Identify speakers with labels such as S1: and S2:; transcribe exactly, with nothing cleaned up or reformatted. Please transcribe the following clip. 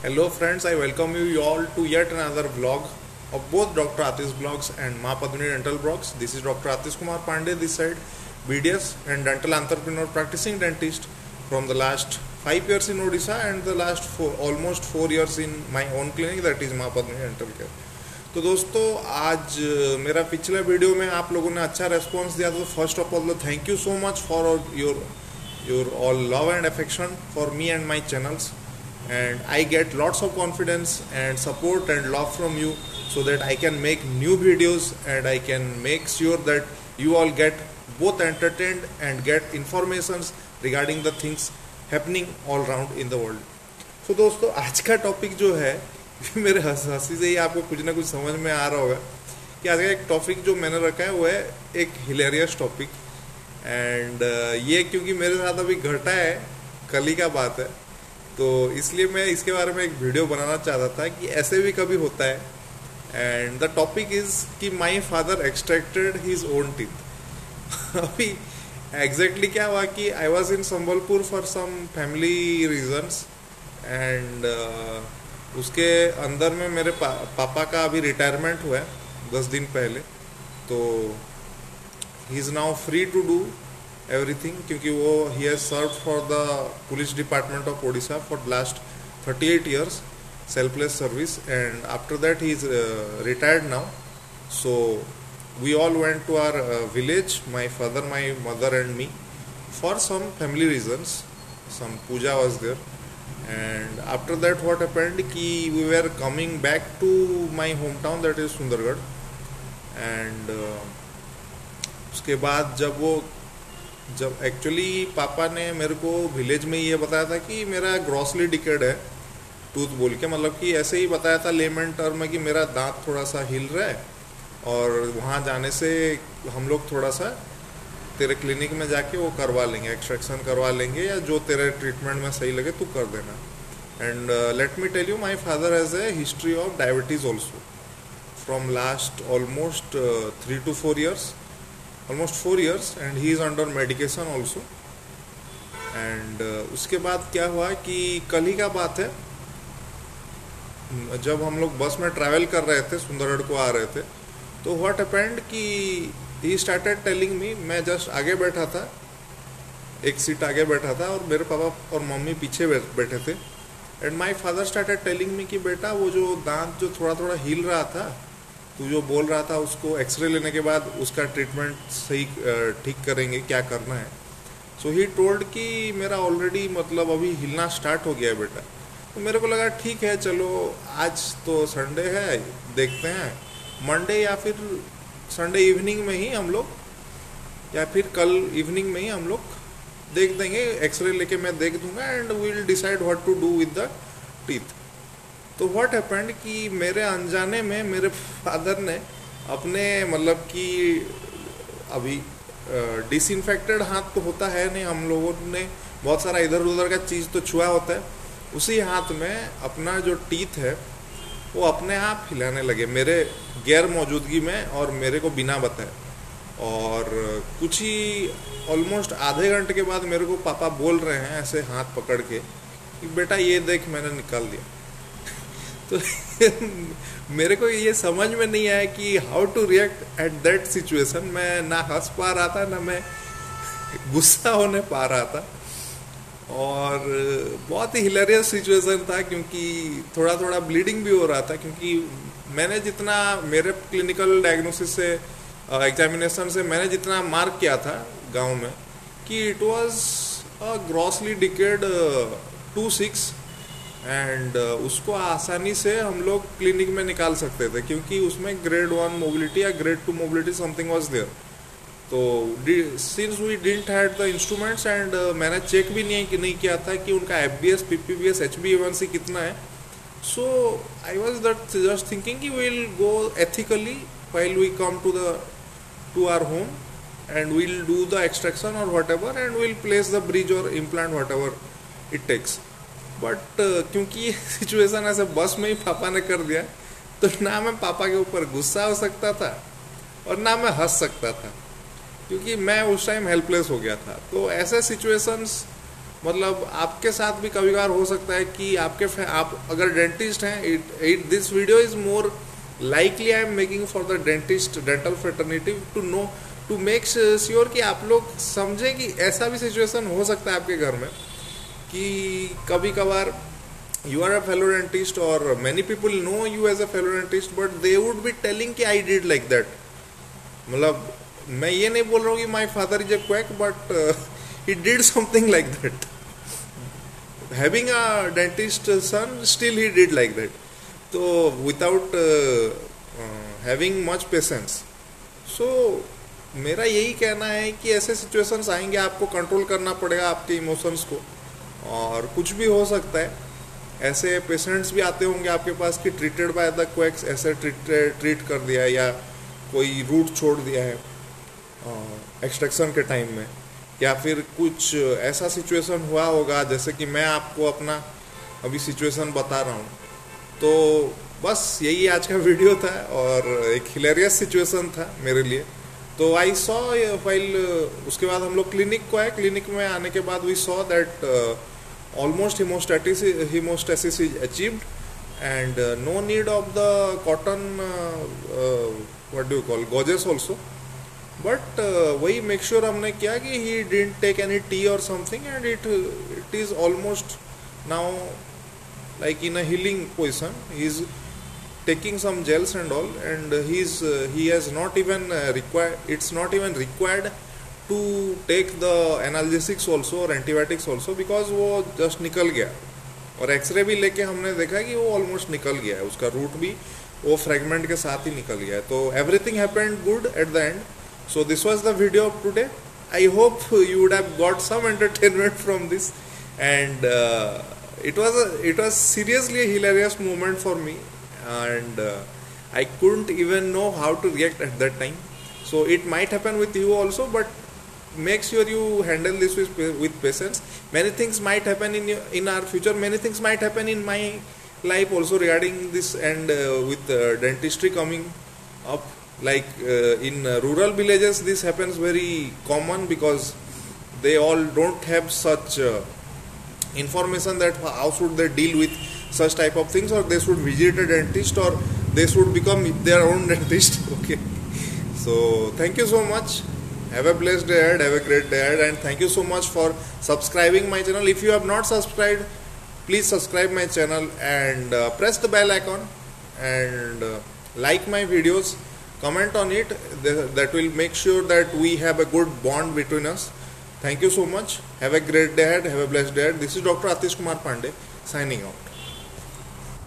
S1: Hello friends, I welcome you all to yet another vlog of both Doctor Atish Vlogs and Ma Padmini Dental Vlogs. This is Doctor Atish Kumar Pandey this side, B D S and dental entrepreneur practicing dentist from the last five years in Odisha and the last four, almost four years in my own clinic, that is Ma Padmini Dental Care. तो दोस्तों आज मेरा पिछले video में आप लोगों ने अच्छा रेस्पॉन्स दिया, तो first of all thank you so much for your your all love and affection for me and my channels, and I get lots of confidence and support and love from you so that I can make new videos and I can make sure that you all get both entertained and get informations regarding the things happening all around in the world. So दोस्तों आज का topic जो है मेरे हंस हंसी से ही आपको कुछ ना कुछ समझ में आ रहा होगा कि आज का एक टॉपिक जो मैंने रखा है वो है एक हिलेरियस टॉपिक. एंड ये क्योंकि मेरे साथ अभी घटा है, कल ही का बात है, तो इसलिए मैं इसके बारे में एक वीडियो बनाना चाहता था कि ऐसे भी कभी होता है. एंड द टॉपिक इज कि my father extracted his own teeth. अभी एग्जैक्टली क्या हुआ कि I was in Sambalpur for some family reasons and उसके अंदर में मेरे पा, पापा का अभी रिटायरमेंट हुआ है दस दिन पहले. तो he is now free to do everything, क्योंकि वो he has serve for the police department of Odisha for last thirty eight years selfless service, and after that he is retired now. So we all went to our village, my father, my mother and me, for some family reasons. Some puja was there, and after that what happened कि we were coming back to my home town, that is Sundargarh. And उसके बाद जब वो जब actually पापा ने मेरे को विलेज में ये बताया था कि मेरा ग्रॉसली डिकेड है टूथ बोल के, मतलब कि ऐसे ही बताया था लेमन टर्म में कि मेरा दांत थोड़ा सा हिल रहा है और वहाँ जाने से हम लोग थोड़ा सा तेरे क्लिनिक में जाके वो करवा लेंगे, एक्सट्रैक्शन करवा लेंगे, या जो तेरे ट्रीटमेंट में सही लगे तू कर देना. And let me tell you, my father has a history of diabetes also from last almost three to four years almost four years, and he is under medication also. and uh, उसके बाद क्या हुआ कि कल ही का बात है, जब हम लोग बस में ट्रैवल कर रहे थे, सुंदरगढ़ को आ रहे थे, तो व्हाट हैपेंड कि ही स्टार्टेड टेलिंग मी. मैं जस्ट आगे बैठा था, एक सीट आगे बैठा था और मेरे पापा और मम्मी पीछे बैठे थे. And my father started telling me कि बेटा वो जो दांत जो थोड़ा थोड़ा हिल रहा था, तू जो बोल रहा था उसको एक्सरे लेने के बाद उसका ट्रीटमेंट सही ठीक करेंगे, क्या करना है. सो ही टोल्ड कि मेरा ऑलरेडी मतलब अभी हिलना स्टार्ट हो गया है बेटा. तो मेरे को लगा ठीक है, चलो आज तो संडे है, देखते हैं मंडे या फिर संडे इवनिंग में ही हम लोग, या फिर कल इवनिंग में ही हम लोग देख देंगे, एक्सरे लेके मैं देख दूंगा and we will decide what to do with the teeth. तो व्हाट हैपेंड कि मेरे अनजाने में मेरे फादर ने अपने मतलब कि अभी डिसइंफेक्टेड हाथ तो होता है नहीं, हम लोगों ने बहुत सारा इधर उधर का चीज़ तो छुआ होता है, उसी हाथ में अपना जो टीथ है वो अपने आप हिलाने लगे मेरे गैर मौजूदगी में और मेरे को बिना बताए. और कुछ ही ऑलमोस्ट आधे घंटे के बाद मेरे को पापा बोल रहे हैं ऐसे हाथ पकड़ के कि बेटा ये देख मैंने निकाल दिया. तो मेरे को ये समझ में नहीं आया कि how to react at that situation. मैं ना हंस पा रहा था ना मैं गुस्सा होने पा रहा था, और बहुत ही हिलेरियस सिचुएशन था क्योंकि थोड़ा थोड़ा ब्लीडिंग भी हो रहा था, क्योंकि मैंने जितना मेरे क्लिनिकल डायग्नोसिस से एग्जामिनेशन से मैंने जितना मार्क किया था गांव में कि it was a grossly decayed two six, and uh, उसको आसानी से हम लोग क्लिनिक में निकाल सकते थे क्योंकि उसमें ग्रेड वन मोबिलिटी या grade two mobility something was there. तो since we didn't had the instruments and मैंने चेक भी नहीं नहीं किया था कि उनका F B S, P P B S, H B A one C कितना है. So I was that just thinking कि will go ethically while we come to the to our home and will do the extraction और what ever and will place the bridge और implant whatever it takes. But uh, क्योंकि ये situation ऐसे बस में ही पापा ने कर दिया, तो ना मैं पापा के ऊपर गुस्सा हो सकता था और ना मैं हंस सकता था, क्योंकि मैं उस टाइम हेल्पलेस हो गया था. तो ऐसे सिचुएशंस मतलब आपके साथ भी कभी कभार हो सकता है कि आपके आप अगर डेंटिस्ट हैं, it it this video is more likely I am making for the dentist dental fraternity to know to make sure कि आप लोग समझें कि ऐसा भी सिचुएशन हो सकता है आपके घर में कि कभी कभार you are a fellow dentist or many people know you as a fellow dentist but they would be telling कि I did like that. मतलब मैं ये नहीं बोल रहा हूँ कि my father is a quack but uh, he did something like that. Having a dentist son still he did like that. So without uh, uh, having much patience. So मेरा यही कहना है कि ऐसे सिचुएशंस आएंगे, आपको कंट्रोल करना पड़ेगा आपके इमोशंस को, और कुछ भी हो सकता है. ऐसे पेशेंट्स भी आते होंगे आपके पास कि ट्रीटेड बाय द क्वैक्स, ऐसे ट्रीट ट्रीट कर दिया है या कोई रूट छोड़ दिया है एक्सट्रैक्शन के टाइम में, या फिर कुछ ऐसा सिचुएशन हुआ होगा जैसे कि मैं आपको अपना अभी सिचुएशन बता रहा हूँ. तो बस यही आज का वीडियो था और एक हिलेरियस सिचुएशन था मेरे लिए. तो आई सॉ फाइल, उसके बाद हम लोग क्लिनिक को आए. क्लिनिक में आने के बाद we saw that almost hemostasis hemostasis is achieved and uh, no need of the cotton uh, uh, what do you call gauges also, but uh, वही make sure हमने किया कि he didn't take any tea or something and it it is almost now like in a healing position. He is taking some gels and all and he's uh, he has not even uh, required it's not even required to take the analgesics also और antibiotics also because वो just निकल गया. और x ray भी लेके हमने देखा कि वो ऑलमोस्ट निकल गया है, उसका रूट भी वो फ्रेगमेंट के साथ ही निकल गया है. तो everything happened good at the end. So this was the video of today. I hope you would have got some entertainment from this and it was a, it was seriously a hilarious moment for me and uh, I couldn't even know how to react at that time. So it might happen with you also, but make sure you handle this with, with patience. Many things might happen in your, in our future. Many things might happen in my life also regarding this and uh, with uh, dentistry coming up. Like uh, in uh, rural villages, this happens very common because they all don't have such uh, information that how should they deal with such type of things, or they should visit a dentist, or they should become their own dentist. Okay. So thank you so much. Have a blessed day ahead, have a great day ahead, and thank you so much for subscribing my channel. If you have not subscribed, please subscribe my channel and uh, press the bell icon and uh, like my videos, comment on it. That will make sure that we have a good bond between us. Thank you so much. Have a great day ahead, have a blessed day ahead. This is Doctor Atish Kumar Pandey signing out.